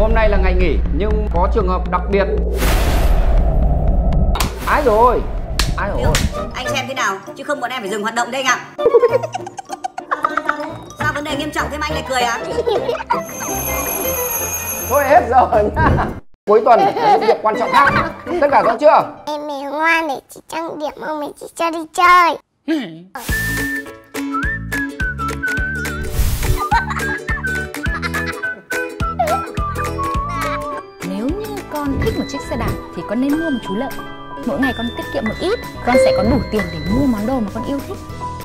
hôm nay là ngày nghỉ nhưng có trường hợp đặc biệt. Ai rồi? Anh xem thế nào chứ không bọn em phải dừng hoạt động đây anh ạ. Sao vấn đề nghiêm trọng thế mà anh lại cười à? Thôi hết giờ nhá. Cuối tuần là những việc quan trọng khác. Tất cả rõ chưa? Em ngoan để chị trang điểm, ông ấy chỉ cho đi chơi. Nếu như con thích một chiếc xe đạp thì con nên mua một chú lợn. Mỗi ngày con tiết kiệm một ít, con sẽ có đủ tiền để mua món đồ mà con yêu thích.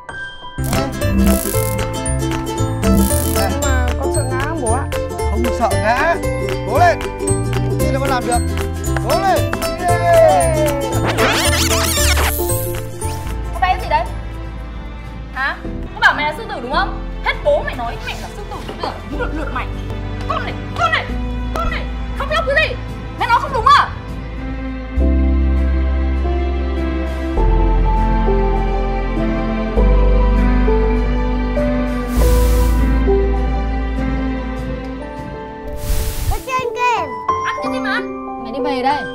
Nhưng mà con sợ ngã không bố ạ? Không sợ ngã. Cố lên. Tin là con làm được. Cố lên. Có cái gì đấy? Hả? Nó bảo mày là sư tử đúng không? Hết bố mày nói mẹ là sư tử đúng lượt mày. Con này, khóc lóc cái gì? Mẹ nói không đúng à? Ăn cái gì mà ăn? Mày đi về đây.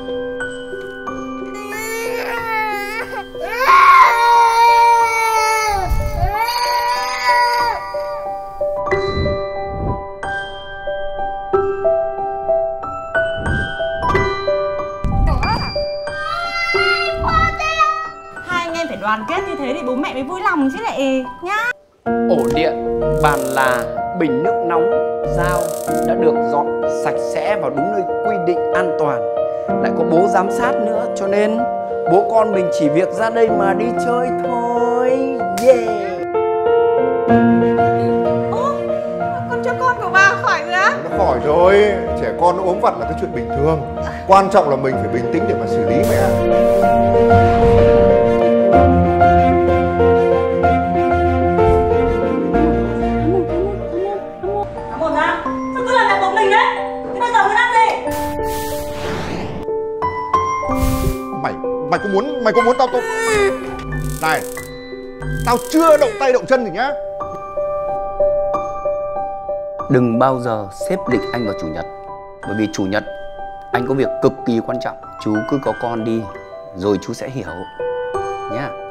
Hai anh em phải đoàn kết như thế thì bố mẹ mới vui lòng chứ lại nhá. Ổ điện, bàn là, bình nước nóng, dao đã được dọn sạch sẽ và đúng nơi quy định an toàn. Lại có bố giám sát nữa, cho nên bố con mình chỉ việc ra đây mà đi chơi thôi. Yeah. Ô, con cho con của bà khỏi rồi á? Nó khỏi rồi, trẻ con nó ốm vặt là cái chuyện bình thường. Quan trọng là mình phải bình tĩnh để mà xử lý mẹ ạ. Mày có muốn tao này, tao chưa động tay động chân gì nhá. Đừng bao giờ xếp lịch anh vào chủ nhật. Bởi vì chủ nhật anh có việc cực kỳ quan trọng. Chú cứ có con đi rồi chú sẽ hiểu nhá.